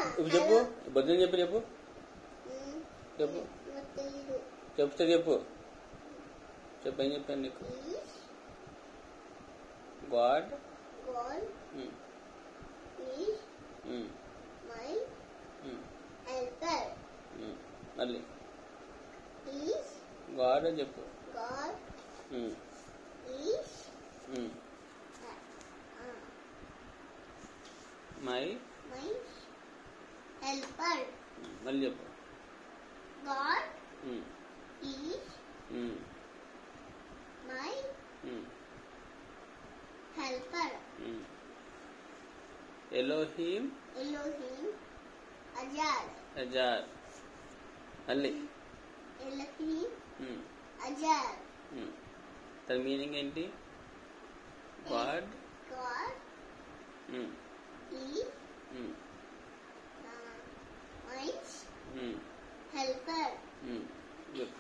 ఇప్పుడు చెప్పు బుద్ధం చెప్పు చెప్పు చెప్పు చెప్తే చెప్పు చెప్పు ఏం చెప్పాను నీకు గాడ్ మళ్ళీ గాడ్ అని చెప్పు మై helper. మళ్ళీ చెప్పు God is my helper. Elohim Elohim Ajad. అజార్ మళ్ళీ Elohim Ajad. దాని మీనింగ్ ఏంటి God God is my helper. Good